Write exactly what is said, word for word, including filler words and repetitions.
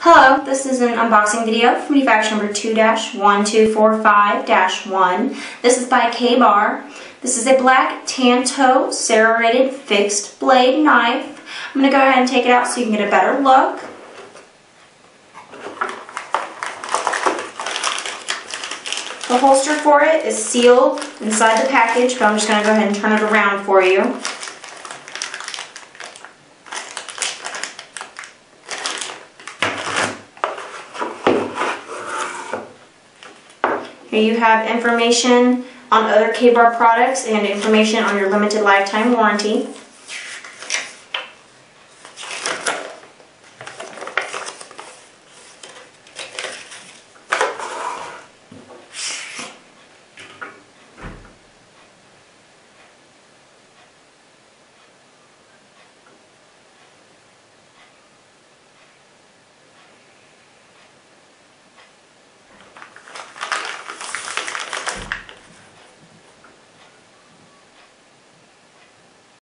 Hello, this is an unboxing video from manufacturer number two dash one two four five dash one. This is by K-Bar. This is a black Tanto Serrated fixed blade knife. I'm going to go ahead and take it out so you can get a better look. The holster for it is sealed inside the package, but I'm just going to go ahead and turn it around for you. Here you have information on other K-Bar products and information on your limited lifetime warranty.